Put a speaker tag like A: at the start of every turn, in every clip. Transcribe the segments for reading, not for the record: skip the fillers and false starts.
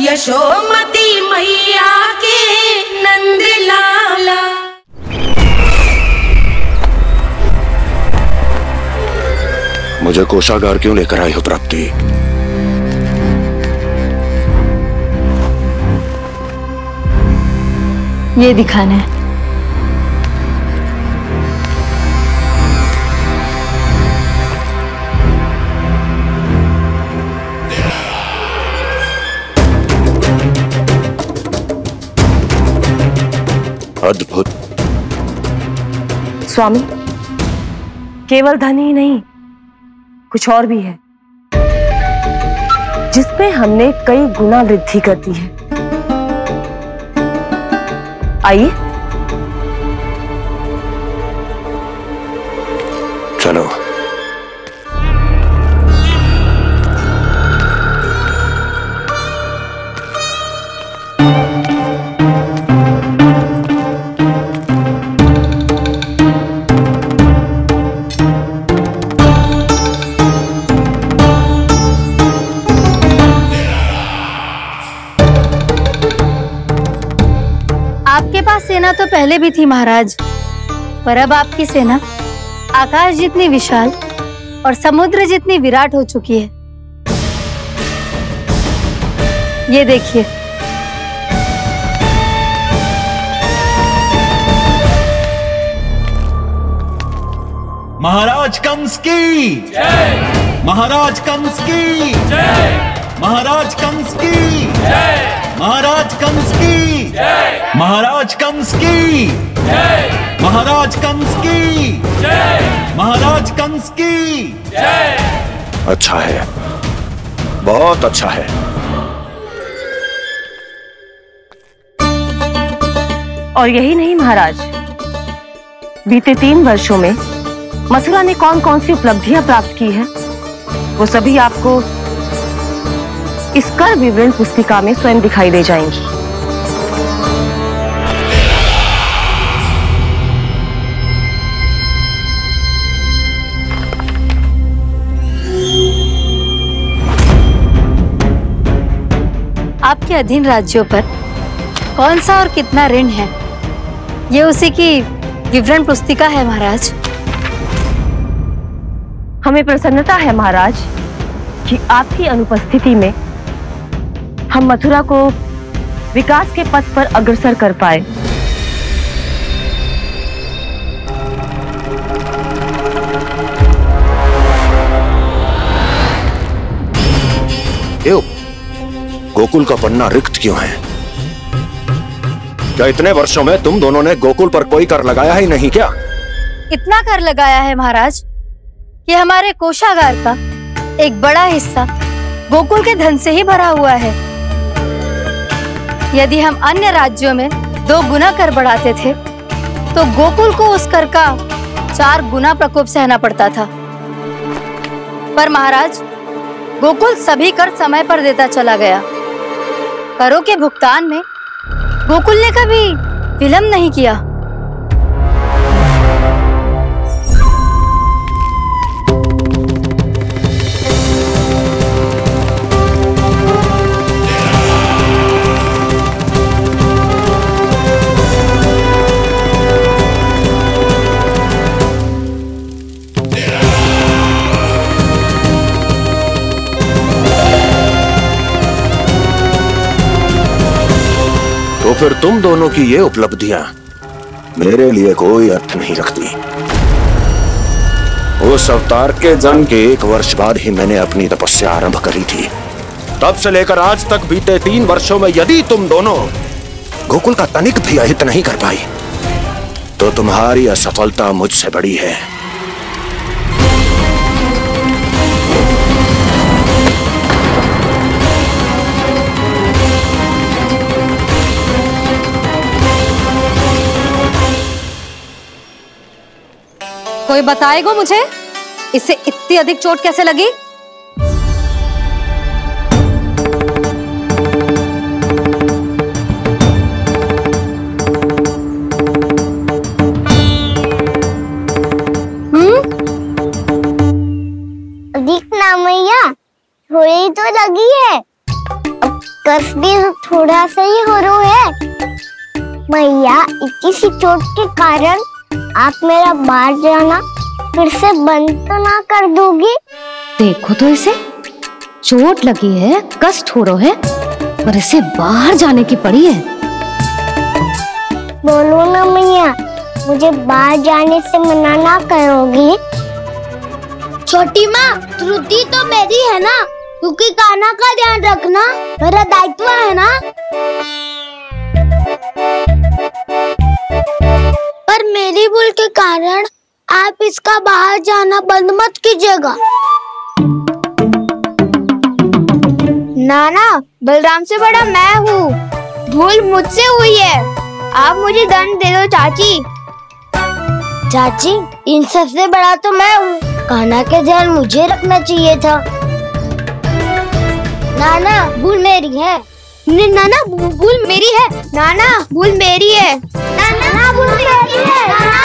A: यशोमती मैया के नंद लाला।
B: मुझे कोषागार क्यों लेकर आई हो प्राप्ति?
C: ये दिखाना है।
B: अद्भुत।
C: स्वामी, केवल धन ही नहीं, कुछ और भी है जिसमें हमने कई गुना वृद्धि कर दी है। आइए
B: चलो।
D: आपके पास सेना तो पहले भी थी महाराज, पर अब आपकी सेना आकाश जितनी विशाल और समुद्र जितनी विराट हो चुकी है। ये देखिए।
E: महाराज कंस की जय। महाराज कंस की जय। महाराज कंस की जय। महाराज कंस की जय। महाराज कंस की जय। महाराज कंस की जय। महाराज कंस की जय।
B: अच्छा है, बहुत अच्छा है।
C: और यही नहीं महाराज, बीते 3 वर्षों में मथुरा ने कौन कौन सी उपलब्धियां प्राप्त की है, वो सभी आपको इस कर विवरण पुस्तिका में स्वयं दिखाई दे जाएंगी।
D: आपके अधीन राज्यों पर कौन सा और कितना ऋण है, ये उसी की विवरण पुस्तिका है महाराज।
C: हमें प्रसन्नता है महाराज कि आपकी अनुपस्थिति में हम मथुरा को विकास के पथ पर अग्रसर कर पाए।
B: क्यों? गोकुल का पन्ना रिक्त क्यों है? क्या इतने वर्षों में तुम दोनों ने गोकुल पर कोई कर लगाया ही नहीं क्या?
D: इतना कर लगाया है महाराज कि हमारे कोषागार का एक बड़ा हिस्सा गोकुल के धन से ही भरा हुआ है। यदि हम अन्य राज्यों में 2 गुना कर बढ़ाते थे तो गोकुल को उस कर का 4 गुना प्रकोप सहना पड़ता था। पर महाराज, गोकुल सभी कर समय पर देता चला गया। करों के भुगतान में गोकुल ने कभी विलंब नहीं किया।
B: तो फिर तुम दोनों की ये उपलब्धियां मेरे लिए कोई अर्थ नहीं रखती। उस अवतार के जन्म के 1 वर्ष बाद ही मैंने अपनी तपस्या आरंभ करी थी। तब से लेकर आज तक बीते 3 वर्षों में यदि तुम दोनों गोकुल का तनिक भी अहित नहीं कर पाई तो तुम्हारी असफलता मुझसे बड़ी है।
D: कोई बताएगा मुझे इसे इतनी अधिक चोट कैसे लगी?
F: अधिक ना मैया, थोड़ी तो लगी है। अब कर बस भी थोड़ा सा ही हो रहा है। मैया, इतनी सी चोट के कारण आप मेरा बाहर जाना फिर से बंद तो ना कर दोगी?
C: देखो तो इसे, चोट लगी है, कष्ट हो रहा है और इसे बाहर जाने की पड़ी है।
F: बोलो ना मैया, मुझे बाहर जाने से मना ना करोगी? छोटी माँ, त्रुटि तो मेरी है ना, क्योंकि कान्हा का ध्यान रखना मेरा दायित्व है ना। पर मेरी भूल के कारण आप इसका बाहर जाना बंद मत कीजिएगा। नाना, बलराम से बड़ा मैं हूँ, भूल मुझसे हुई है, आप मुझे दंड दे दो चाची। चाची, इन सबसे बड़ा तो मैं हूँ, कान्हा के ध्यान मुझे रखना चाहिए था। नाना, भूल मेरी है। नाना, भूल मेरी है। नाना, भूल मेरी है। नाना, भूल मेरी है।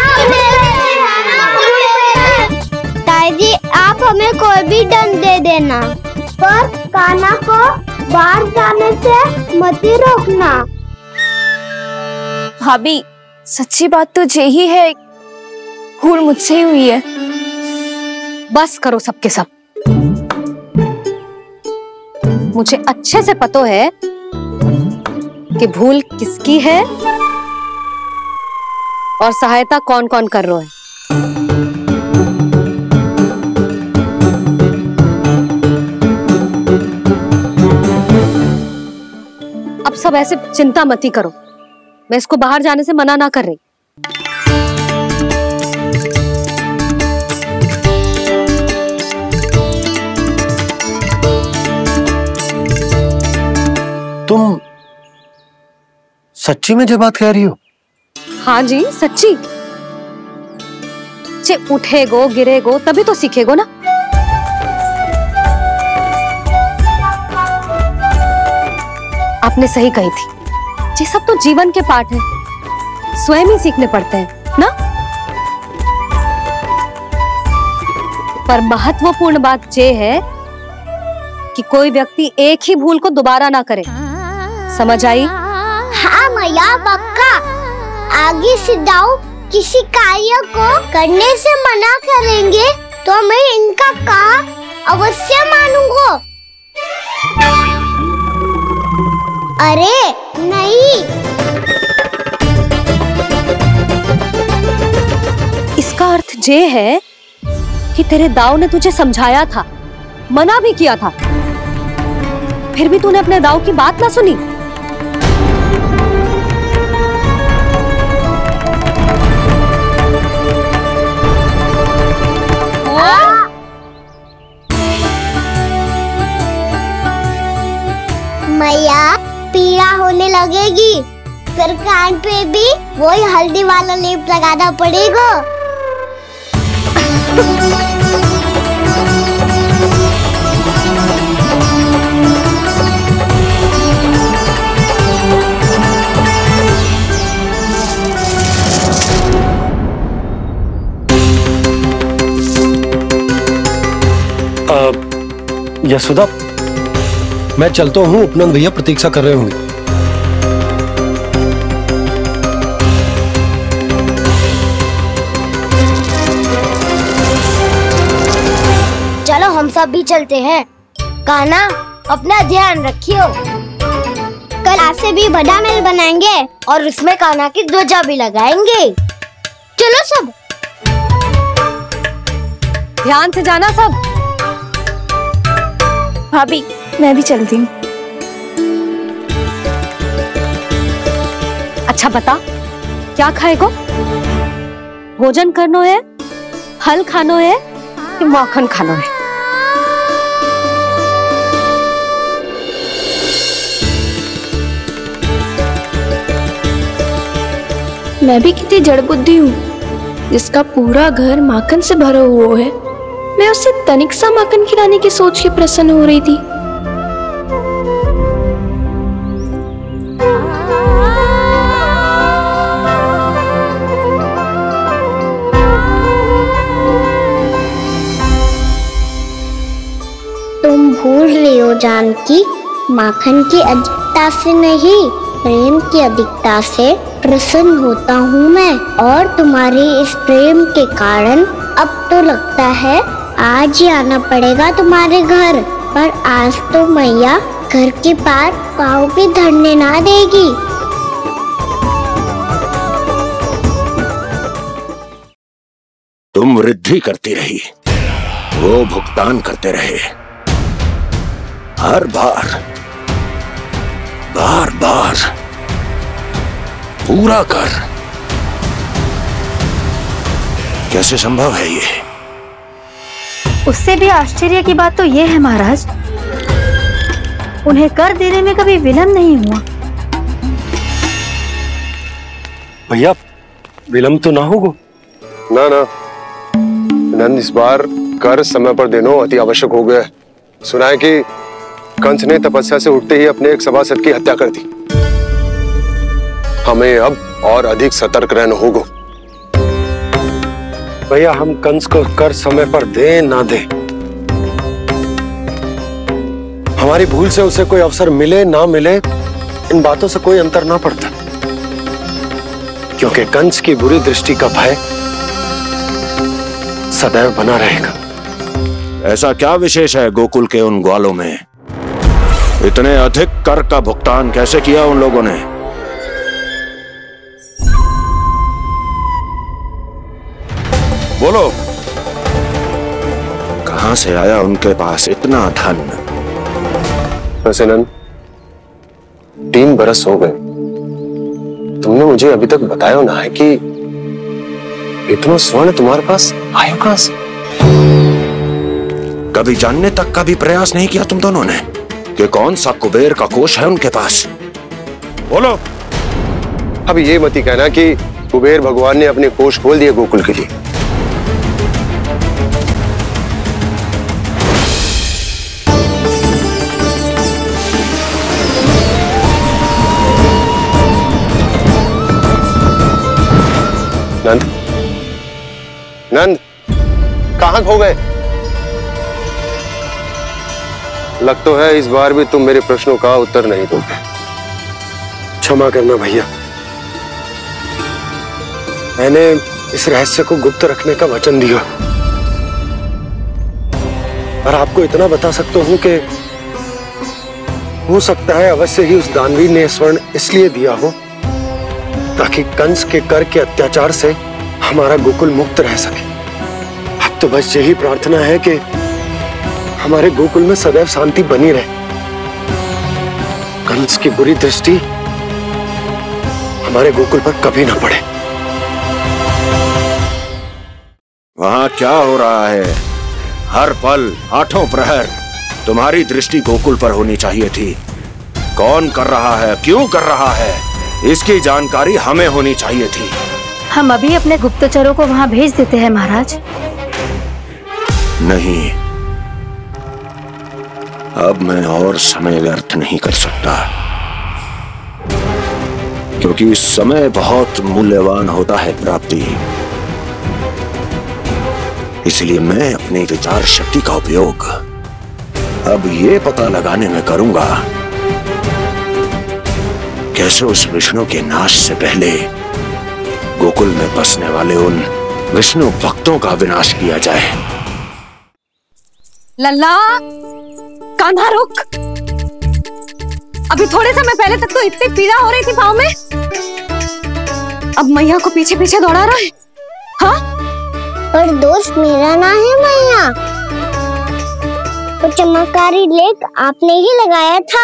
F: ताई जी, आप हमें कोई भी दंड दे देना, पर कान्हा को बाहर जाने से मत ही रोकना।
G: भाभी, सच्ची बात तो यही है, भूल मुझसे ही हुई है।
C: बस करो सबके सब। मुझे अच्छे से पता है कि भूल किसकी है और सहायता कौन कौन कर रहा है। अब सब ऐसे चिंता मत ही करो, मैं इसको बाहर जाने से मना ना कर रही।
B: तुम सच्ची में जो बात कह रही हो?
C: हाँ जी, सच्ची। जे उठेगो गिरेगो तभी तो सीखेगो ना। आपने सही कही थी, ये सब तो जीवन के पाठ है, स्वयं ही सीखने पड़ते हैं ना। पर महत्वपूर्ण बात ये है कि कोई व्यक्ति एक ही भूल को दोबारा ना करे, समझ आई?
F: हाँ मैया, पक्का। आगे से दाऊ किसी कार्य को करने से मना करेंगे तो मैं इनका कहा अवश्य मानूंगा। अरे नहीं,
C: इसका अर्थ ये है कि तेरे दाऊ ने तुझे समझाया था, मना भी किया था, फिर भी तूने अपने दाऊ की बात ना सुनी।
F: मैया, पीड़ा होने लगेगी, फिर कान पे भी वही हल्दी वाला लेप लगाना पड़ेगा।
B: यशोदा, मैं चलता हूँ, उपनंद भैया प्रतीक्षा कर रहे होंगे।
F: चलो हम सब भी चलते हैं। कान्हा, अपना ध्यान रखियो। कल आज से भी बड़ा महल बनाएंगे और उसमें कान्हा की ध्वजा भी लगाएंगे। चलो सब।
C: ध्यान से जाना सब।
G: भाभी, मैं भी चलती हूँ।
C: अच्छा बता, क्या खाएगो? भोजन करनो है, फल खानो है कि माखन खानो है?
G: मैं भी कितनी जड़ बुद्धि हूँ, जिसका पूरा घर माखन से भरा हुआ है। मैं उससे तनिक सा माखन खिलाने की सोच के प्रसन्न हो रही थी।
F: तुम भूल रही हो जानकी, माखन की अधिकता से नहीं, प्रेम की अधिकता से प्रसन्न होता हूँ मैं। और तुम्हारे इस प्रेम के कारण अब तो लगता है आज ही आना पड़ेगा तुम्हारे घर। पर आज तो मैया घर के पार पाँव भी धरने ना देगी।
B: तुम वृद्धि करती रही, वो भुगतान करते रहे। हर बार बार बार पूरा कर। कैसे संभव है ये?
D: उससे भी आश्चर्य की बात तो ये है महाराज, उन्हें कर देने में कभी विलंब नहीं हुआ।
H: भैया विलंब तो ना होगा?
I: ना ना नंद, इस बार कर समय पर देना अति आवश्यक हो गया है। सुना है कि कंस ने तपस्या से उठते ही अपने एक सभासद की हत्या कर दी। हमें अब और अधिक सतर्क रहना होगा।
H: भैया हम कंस को कर समय पर दे ना दे, हमारी भूल से उसे कोई अवसर मिले ना मिले, इन बातों से कोई अंतर ना पड़ता, क्योंकि कंस की बुरी दृष्टि का भय सदैव बना रहेगा।
B: ऐसा क्या विशेष है गोकुल के उन ग्वालों में? इतने अधिक कर का भुगतान कैसे किया उन लोगों ने? बोलो, कहां से आया उनके पास इतना धन?
I: वैसे नंद, 3 बरस हो गए, तुमने मुझे अभी तक बताया ना है कि इतना स्वर्ण तुम्हारे पास आया कहां से?
B: कभी जानने तक का भी प्रयास नहीं किया तुम दोनों ने कि कौन सा कुबेर का कोष है उनके पास? बोलो।
I: अब ये मत ही कहना कि कुबेर भगवान ने अपने कोष खोल दिए गोकुल के लिए। नंद, नंद, कहां खो गए? लग तो है इस बार भी तुम मेरे प्रश्नों का उत्तर नहीं दोगे।
H: क्षमा करना भैया, मैंने इस रहस्य को गुप्त रखने का वचन दिया, पर आपको इतना बता सकता हूं कि हो सकता है अवश्य ही उस दानवी ने स्वर्ण इसलिए दिया हो ताकि कंस के कर के अत्याचार से हमारा गोकुल मुक्त रह सके। अब तो बस यही प्रार्थना है कि हमारे गोकुल में सदैव शांति बनी रहे, कंस की बुरी दृष्टि हमारे गोकुल पर कभी ना पड़े।
B: वहां क्या हो रहा है? हर पल, आठों प्रहर तुम्हारी दृष्टि गोकुल पर होनी चाहिए थी। कौन कर रहा है, क्यों कर रहा है, इसकी जानकारी हमें होनी चाहिए थी।
D: हम अभी अपने गुप्तचरों को वहां भेज देते हैं महाराज।
B: नहीं, अब मैं और समय व्यर्थ नहीं कर सकता, क्योंकि समय बहुत मूल्यवान होता है प्राप्ति। इसलिए मैं अपनी विचार शक्ति का उपयोग अब ये पता लगाने में करूंगा कैसे उस विष्णु के नाश से पहले गोकुल में बसने वाले उन विष्णु भक्तों का विनाश किया जाए।
C: लल्ला, कान्हा रुक। अभी थोड़े समय पहले तक तो इतनी पीड़ा हो रही थी पाँव में, अब मैया को पीछे पीछे दौड़ा रहा है। हाँ?
F: पर दोस्त मेरा ना है मैया, वो चमत्कारी लेख आपने ही लगाया था,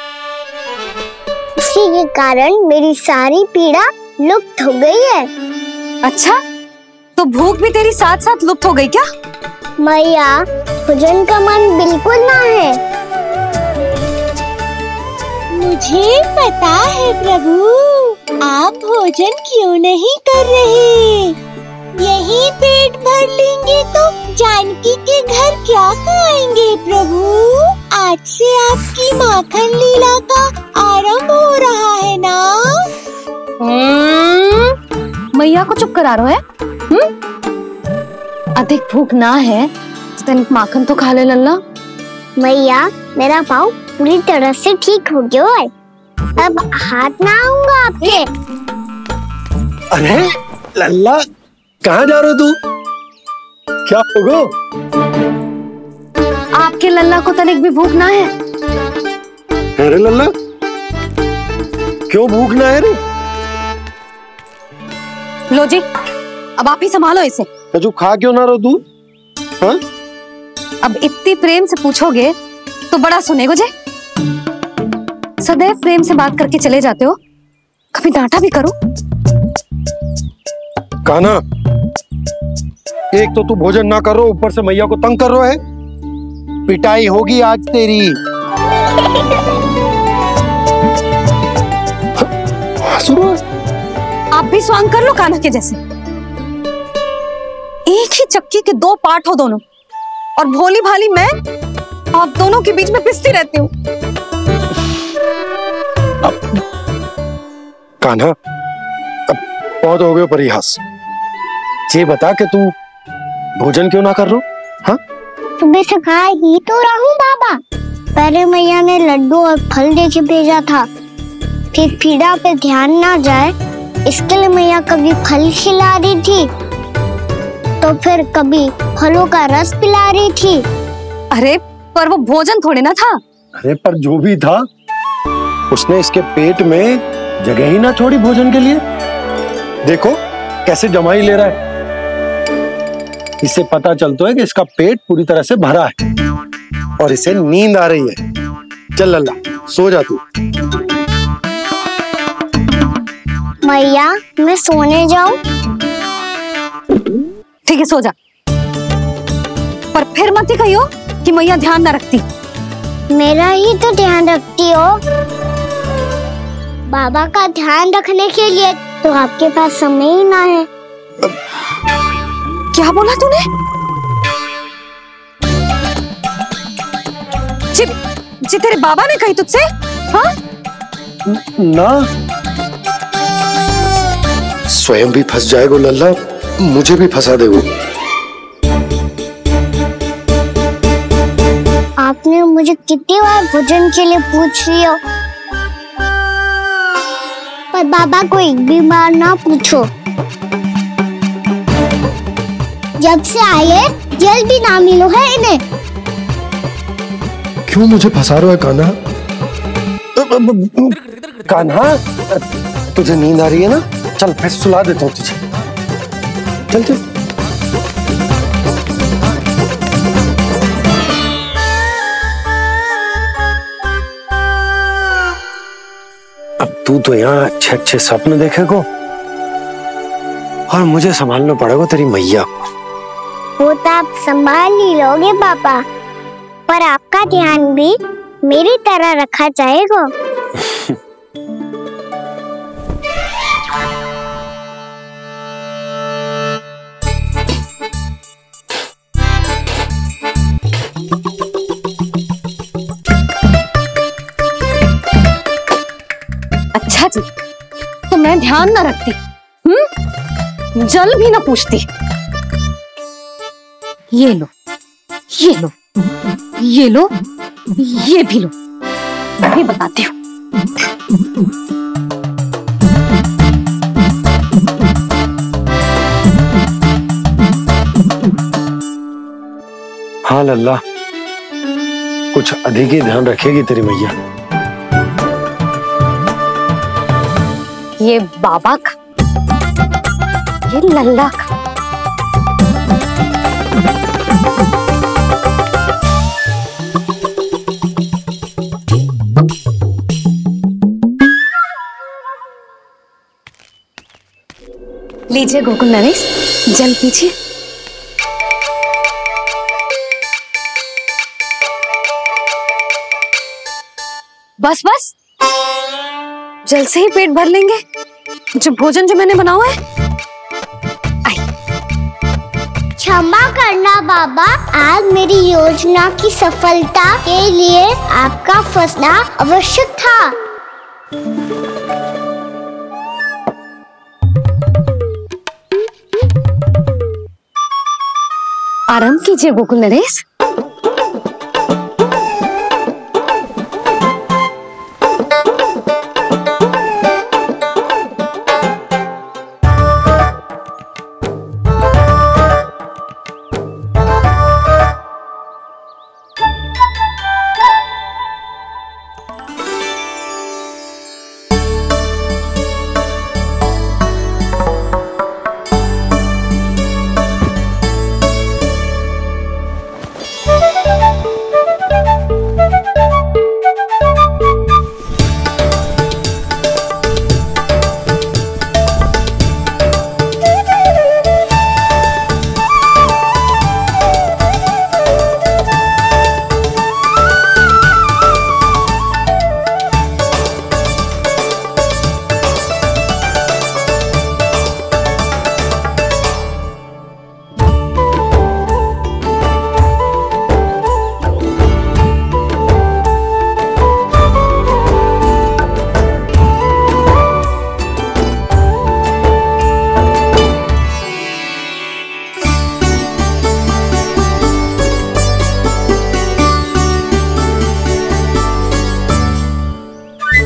F: इसी के कारण मेरी सारी पीड़ा लुप्त हो गई है।
C: अच्छा, तो भूख भी तेरी साथ साथ लुप्त हो गई क्या?
F: मैया, भोजन का मन बिल्कुल ना है। मुझे पता है प्रभु, आप भोजन क्यों नहीं कर रहे। यही पेट भर लेंगे तो जानकी के घर क्या खाएंगे प्रभु। आज से आपकी माखन लीला का आरंभ हो रहा है ना।
C: मैया को चुप करा रहे है? अधिक भूख ना है तो तनिक माखन तो खा ले लल्ला।
F: मैया, मेरा पाँव पूरी तरह से ठीक हो गया है, अब हाथ ना आऊंगा आपके।
H: अरे लल्ला, कहाँ जा रहे हो तू? क्या होगा?
D: आपके लल्ला को तनिक भी भूख ना है?
H: अरे लल्ला, क्यों भूख ना है रे?
D: लो जी, अब आप ही संभालो इसे।
H: तू खा क्यों ना रहो तू? हाँ?
D: अब इतनी प्रेम से पूछोगे तो बड़ा सुनेगो जे। सदैव प्रेम से बात करके चले जाते हो, कभी डांटा भी करो।
H: कान्हा, एक तो तू भोजन ना करो, ऊपर से मैया को तंग कर रहा है। पिटाई होगी आज तेरी।
D: आप भी स्वांग कर लो कान्हा के जैसे। एक ही चक्की के दो पार्ट हो दोनों, और भोली भाली मैं आप दोनों के बीच में पिसती रहती हूँ।
H: कान्हा, अब बहुत हो गए परिहास। ये बता कि तू भोजन क्यों ना कर रो? हाँ?
F: सुबह से खा ही तो रहा हूँ बाबा। पहले मैया ने लड्डू और फल दे के भेजा था, फिर पीड़ा पे ध्यान ना जाए इसके लिए मैया कभी फल खिला रही थी तो फिर कभी फलों का रस पिला रही थी।
D: अरे पर वो भोजन थोड़े ना था।
H: अरे पर जो भी था, उसने इसके पेट में जगह ही ना छोड़ी भोजन के लिए। देखो कैसे जमाई ले रहा है। इससे पता चलता है कि इसका पेट पूरी तरह से भरा है और इसे नींद आ रही है। चल लल्ला, सो जा तू।
F: मैया, मैं सोने जाऊं?
D: ठीक है, सो जा। पर फिर मत ही कहियो कि मैया ध्यान ना रखती।
F: मेरा ही तो ध्यान रखती हो। बाबा का ध्यान रखने के लिए तो आपके पास समय ही ना है।
D: क्या बोला तूने? जी तेरे बाबा ने कही तुझसे? हाँ?
H: ना, स्वयं भी फंस जाएगा लल्ला, मुझे भी फंसा देगो।
F: आपने मुझे कितनी बार भोजन के लिए पूछ लिया, पर बाबा को एक भी बार ना पूछो। जब से आए जल भी ना मिलो है इन्हें।
H: क्यों मुझे फंसा रहा है कान्हा? कान्हा, तुझे नींद आ रही है ना? चल मैं सुला देता हूँ तुझे। चल चल। अब तू तो यहाँ अच्छे अच्छे सपने देखेगो और मुझे संभालना पड़ेगा तेरी मैया को।
F: वो तो आप संभाल ही लोगे पापा, पर आपका ध्यान भी मेरी तरह रखा जाएगा।
D: अच्छा जी, तो मैं ध्यान ना रखती, जल भी ना पूछती। ये लो, ये लो, ये लो, ये भी लो, मैं भी बताती हूँ।
H: हाँ लल्ला, कुछ अधिक ही ध्यान रखेगी तेरी मैया।
D: ये बाबा का, ये लल्ला का। लीजिए गोकुल नरेश, जल पीजिए। बस बस, जल से ही पेट भर लेंगे। जो भोजन जो मैंने बनाया है।
F: क्षमा करना बाबा, आज मेरी योजना की सफलता के लिए आपका फंसना आवश्यक था।
D: आराम कीजिए गोकुल नरेश।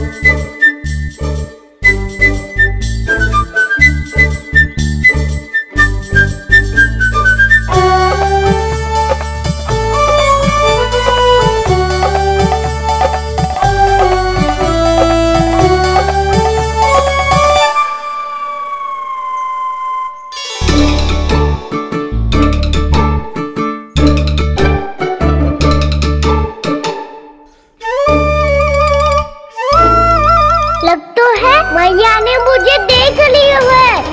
F: मैया ने मुझे देख लिया है।